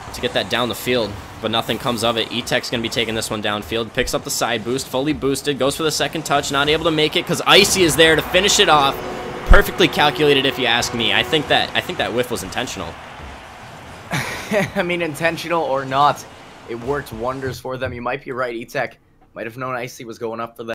to get that down the field, but nothing comes of it. E-Tech's going to be taking this one downfield. Picks up the side boost, fully boosted, goes for the second touch, not able to make it because Icey is there to finish it off. Perfectly calculated, if you ask me. I think that whiff was intentional. I mean, intentional or not, it worked wonders for them. You might be right. E-Tech might have known Icey was going up for them.